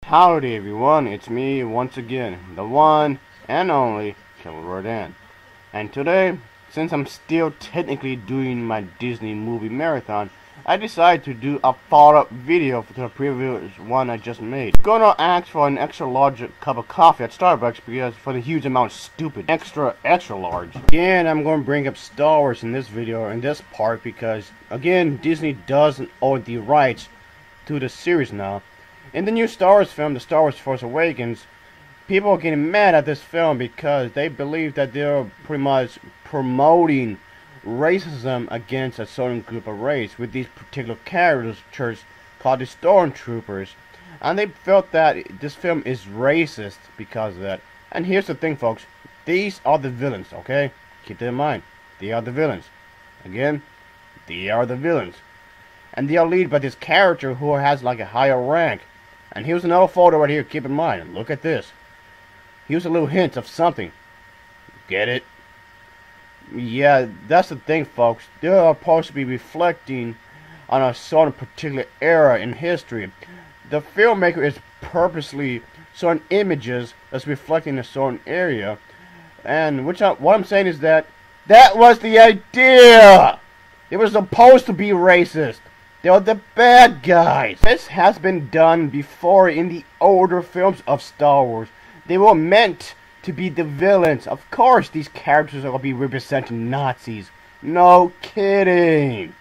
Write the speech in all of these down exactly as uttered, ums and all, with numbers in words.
Howdy everyone, it's me once again, the one and only Killer Rodan. And today, since I'm still technically doing my Disney movie marathon, I decided to do a follow-up video to the previous one I just made. I'm gonna ask for an extra large cup of coffee at Starbucks because for the huge amount of stupid extra extra large. Again, I'm gonna bring up Star Wars in this video in this part because again, Disney doesn't own the rights to the series now. In the new Star Wars film, The Star Wars Force Awakens, people are getting mad at this film because they believe that they're pretty much promoting racism against a certain group of race with these particular characters called the Stormtroopers. And they felt that this film is racist because of that. And here's the thing, folks. These are the villains, okay? Keep that in mind. They are the villains. Again, they are the villains. And they are led by this character who has like a higher rank. And here's another photo right here, keep in mind. Look at this. Here's a little hint of something. Get it? Yeah, that's the thing, folks. They're supposed to be reflecting on a certain particular era in history. The filmmaker is purposely certain images that's reflecting a certain area. And which I, what I'm saying is that that was the idea. It was supposed to be racist. They are the bad guys. This has been done before in the older films of Star Wars. They were meant to be the villains. Of course, these characters are going to be representing Nazis. No kidding.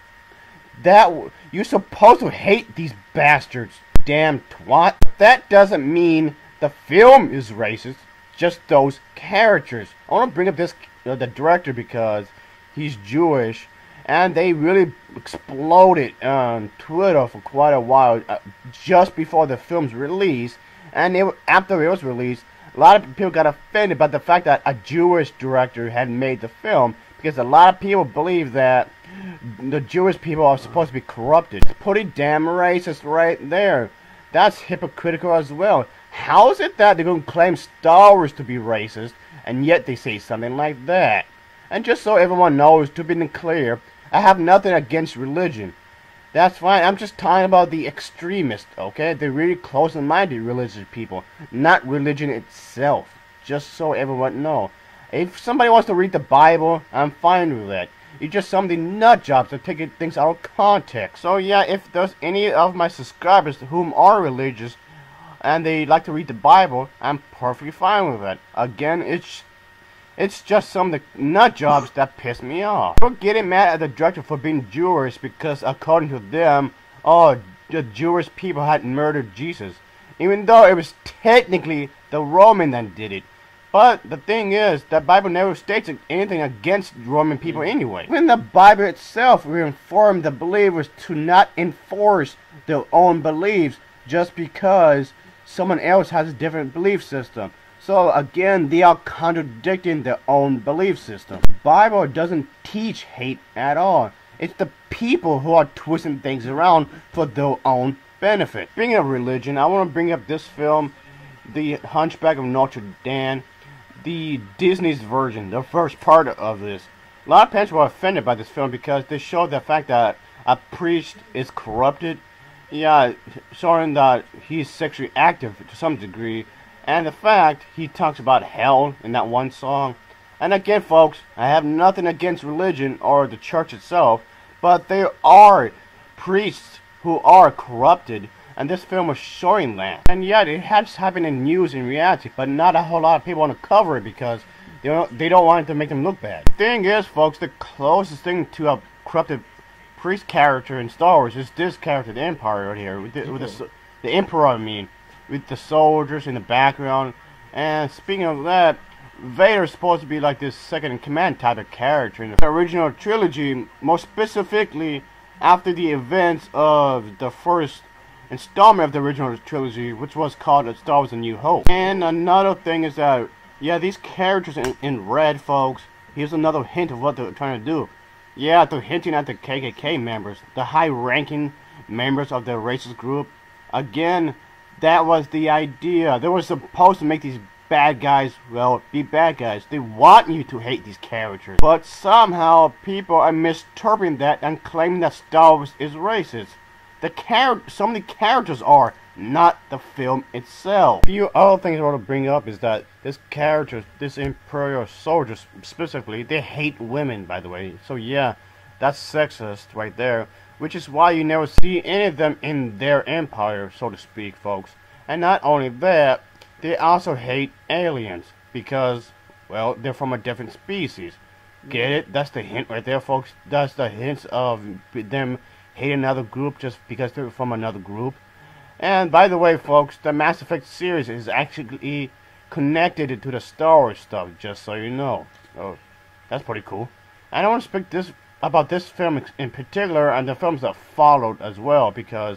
That you're supposed to hate these bastards. Damn twat. That doesn't mean the film is racist. Just those characters. I want to bring up this uh, the director because he's Jewish. And they really exploded on Twitter for quite a while, uh, just before the film's release. And it, after it was released, a lot of people got offended by the fact that a Jewish director had made the film, because a lot of people believe that the Jewish people are supposed to be corrupted. It's pretty damn racist right there. That's hypocritical as well. How is it that they're going to claim Star Wars to be racist, and yet they say something like that? And just so everyone knows, to be clear, I have nothing against religion. That's fine. I'm just talking about the extremists, okay? The really close-minded religious people, not religion itself. Just so everyone knows. If somebody wants to read the Bible, I'm fine with that. It's just some of the nut jobs that take things out of context. So yeah, if there's any of my subscribers whom are religious and they like to read the Bible, I'm perfectly fine with that. Again, it's It's just some of the nut jobs that piss me off. We're getting mad at the director for being Jewish because according to them, oh, the Jewish people had murdered Jesus. Even though it was technically the Roman that did it. But the thing is, the Bible never states anything against Roman people anyway. When the Bible itself will inform the believers to not enforce their own beliefs just because someone else has a different belief system. So again, they are contradicting their own belief system. The Bible doesn't teach hate at all. It's the people who are twisting things around for their own benefit. Speaking of religion, I want to bring up this film, The Hunchback of Notre Dame, the Disney's version, the first part of this. A lot of parents were offended by this film because they show the fact that a priest is corrupted. Yeah, showing that he's sexually active to some degree. And the fact he talks about hell in that one song. And again, folks, I have nothing against religion or the church itself, but there are priests who are corrupted, and this film was showing that. And yet, it has happened in news and reality, but not a whole lot of people want to cover it because they don't, they don't want it to make them look bad. The thing is, folks, the closest thing to a corrupted priest character in Star Wars is this character, the Empire, right here, with the, with the, the Emperor, I mean. With the soldiers in the background. And speaking of that, Vader's supposed to be like this second in command type of character in the original trilogy, more specifically after the events of the first installment of the original trilogy, which was called Star Wars A New Hope. And another thing is that, yeah, these characters in, in red, folks, here's another hint of what they're trying to do. Yeah, they're hinting at the K K K members, the high-ranking members of the racist group. Again, that was the idea. They were supposed to make these bad guys, well, be bad guys. They want you to hate these characters. But somehow people are misinterpreting that and claiming that Star Wars is racist. The char- some of the characters are, not the film itself. A few other things I want to bring up is that this character, this Imperial soldiers specifically, they hate women, by the way. So yeah, that's sexist right there, which is why you never see any of them in their empire, so to speak, folks. And not only that, they also hate aliens because, well, they're from a different species. Get it? That's the hint right there, folks. That's the hints of them hating another group just because they're from another group. And by the way, folks, the Mass Effect series is actually connected to the Star Wars stuff, just so you know. Oh, that's pretty cool. And I want to speak this about this film in particular and the films that followed as well, because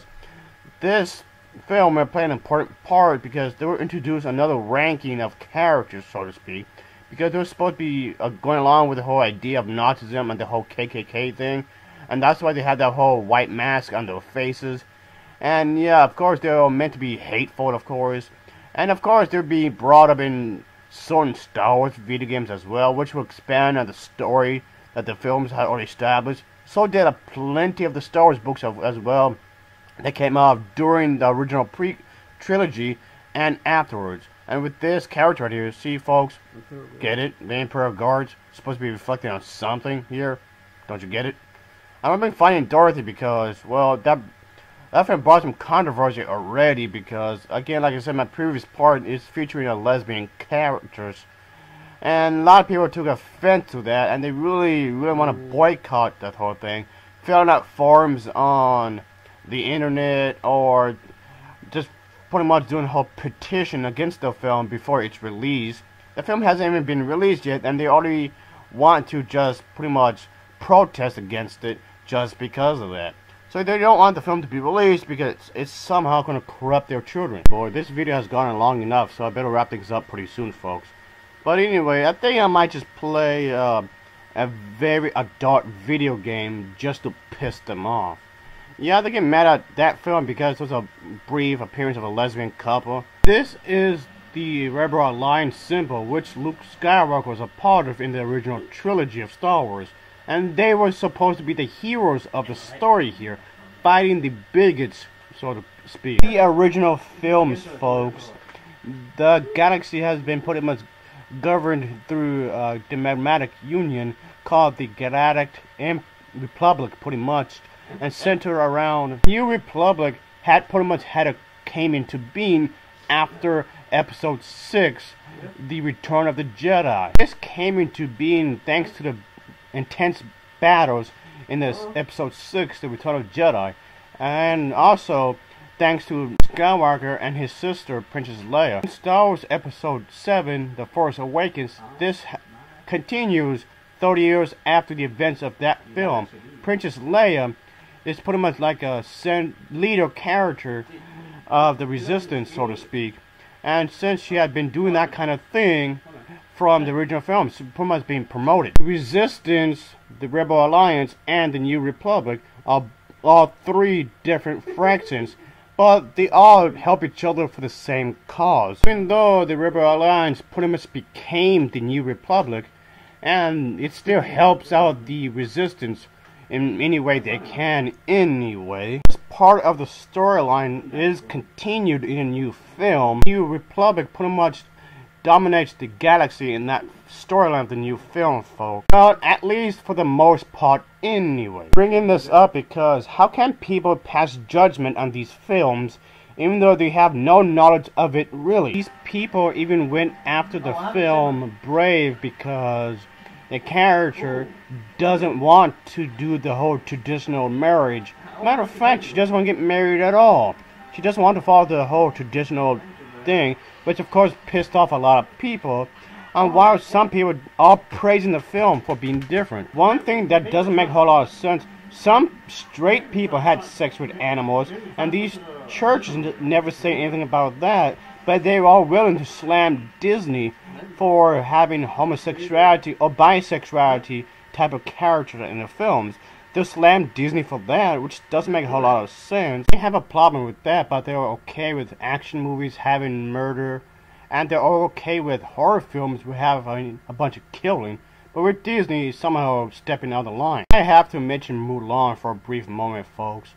this film will play an important part because they were introduced another ranking of characters, so to speak, because they were supposed to be uh, going along with the whole idea of Nazism and the whole K K K thing, and that's why they had that whole white mask on their faces. And yeah, of course, they're meant to be hateful, of course. And of course, they're being brought up in certain Star Wars video games as well, which will expand on the story that the films had already established. So did a plenty of the Star Wars books as well that came out during the original pre-trilogy and afterwards. And with this character right here, see folks, get it? The Imperial Guards supposed to be reflecting on something here. Don't you get it? I've been finding Dorothy because, well, that That film brought some controversy already because, again, like I said, my previous part is featuring a lesbian characters. And a lot of people took offense to that, and they really, really want to boycott that whole thing. Filling out forums on the internet, or just pretty much doing a whole petition against the film before it's released. The film hasn't even been released yet, and they already want to just pretty much protest against it just because of that. So they don't want the film to be released because it's somehow going to corrupt their children. Boy, this video has gone on long enough, so I better wrap things up pretty soon, folks. But anyway, I think I might just play uh, a very adult video game just to piss them off. Yeah, they get mad at that film because there's a brief appearance of a lesbian couple. This is the Rebel Alliance symbol, which Luke Skywalker was a part of in the original trilogy of Star Wars. And they were supposed to be the heroes of the story here, fighting the bigots, so to speak. The original films, folks, the galaxy has been pretty much governed through uh, the Magmatic Union, called the Galactic Republic, pretty much, and centered around New Republic had pretty much had a came into being after Episode six, The Return of the Jedi. This came into being thanks to the intense battles in this Episode six, The Return of the Jedi, and also thanks to Skywalker and his sister, Princess Leia. In Star Wars Episode seven, The Force Awakens, this continues thirty years after the events of that film. Princess Leia is pretty much like a leader character of the Resistance, so to speak, and since she had been doing that kind of thing from the original films, pretty much being promoted. The Resistance, the Rebel Alliance, and the New Republic are all three different fractions, but they all help each other for the same cause. Even though the Rebel Alliance pretty much became the New Republic, and it still helps out the Resistance in any way they can anyway. This part of the storyline is continued in a new film. New Republic pretty much dominates the galaxy in that storyline of the new film, folks. Well, at least for the most part anyway. Bringing this up because how can people pass judgment on these films even though they have no knowledge of it really? These people even went after the film Brave because the character doesn't want to do the whole traditional marriage. Matter of fact, she doesn't want to get married at all. She doesn't want to follow the whole traditional thing, which of course pissed off a lot of people. And while some people are praising the film for being different, one thing that doesn't make a whole lot of sense, some straight people had sex with animals, and these churches never say anything about that, but they're all willing to slam Disney for having homosexuality or bisexuality type of character in the films. They'll slam Disney for that, which doesn't make a whole lot of sense. They have a problem with that, but they're okay with action movies having murder, and they're okay with horror films with having a bunch of killing. But with Disney somehow stepping out of the line. I have to mention Mulan for a brief moment, folks.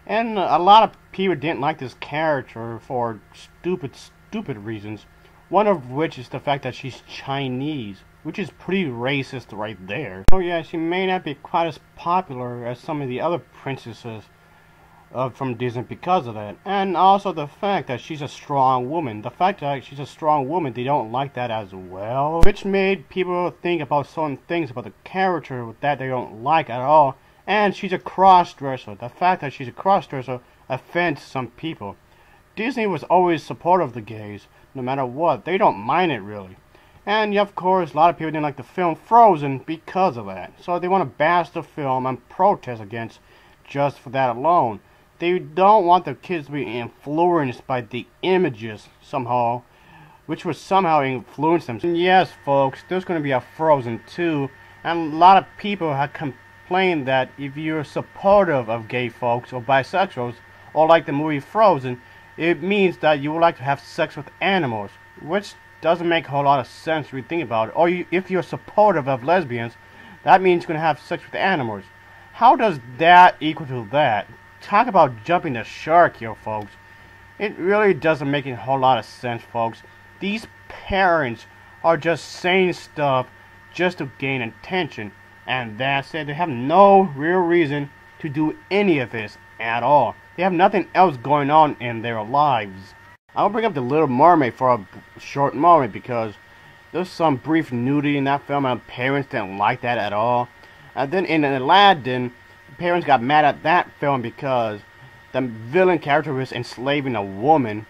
And a lot of people didn't like this character for stupid, stupid reasons. One of which is the fact that she's Chinese, which is pretty racist right there. Oh yeah, she may not be quite as popular as some of the other princesses uh, from Disney because of that. And also the fact that she's a strong woman. The fact that she's a strong woman, they don't like that as well. Which made people think about certain things about the character that they don't like at all. And she's a cross-dresser. The fact that she's a cross-dresser offends some people. Disney was always supportive of the gays, no matter what. They don't mind it, really. And, of course, a lot of people didn't like the film Frozen because of that. So they want to bash the film and protest against just for that alone. They don't want the kids to be influenced by the images somehow, which would somehow influence them. And yes, folks, there's going to be a Frozen two, and a lot of people have complained that if you're supportive of gay folks or bisexuals, or like the movie Frozen, it means that you would like to have sex with animals, which doesn't make a whole lot of sense if you think about it. Or you, if you're supportive of lesbians, that means you're going to have sex with animals. How does that equal to that? Talk about jumping the shark here, folks. It really doesn't make a whole lot of sense, folks. These parents are just saying stuff just to gain attention, and that's it. They have no real reason to do any of this at all. They have nothing else going on in their lives. I'll bring up The Little Mermaid for a short moment because there's some brief nudity in that film and parents didn't like that at all. And then in Aladdin, parents got mad at that film because the villain character was enslaving a woman.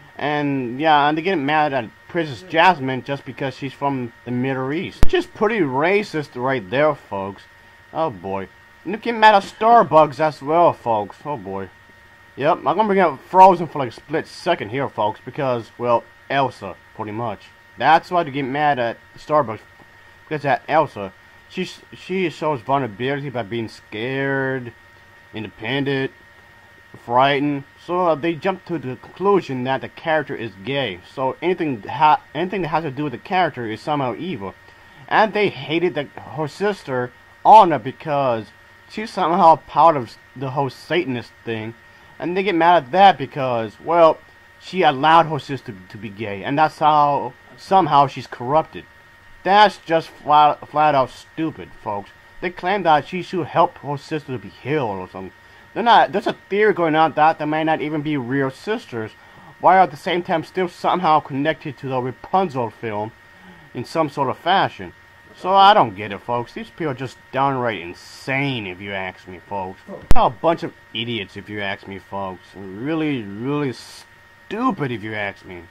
And yeah, and they get mad at Princess Jasmine just because she's from the Middle East. Which is pretty racist right there, folks. Oh boy. And they get mad at Starbucks as well, folks. Oh boy. Yep, I'm gonna bring up Frozen for like a split second here, folks, because, well, Elsa, pretty much. That's why they get mad at Starbucks, because that Elsa, she, she shows vulnerability by being scared, independent, frightened, so uh, they jump to the conclusion that the character is gay. So anything ha anything that has to do with the character is somehow evil. And they hated the, her sister, Anna, because she's somehow part of the whole Satanist thing. And they get mad at that because, well, she allowed her sister to be gay, and that's how somehow she's corrupted. That's just flat, flat out stupid, folks. They claim that she should help her sister to be healed or something. They're not. There's a theory going on that they may not even be real sisters, while at the same time still somehow connected to the Rapunzel film in some sort of fashion. So I don't get it, folks. These people are just downright insane, if you ask me, folks. They're a bunch of idiots, if you ask me, folks. Really, really stupid, if you ask me.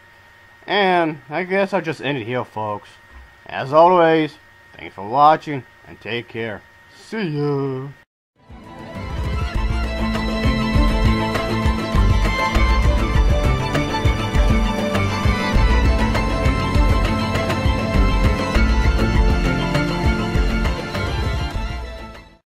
And I guess I'll just end it here, folks. As always, thanks for watching, and take care. See ya.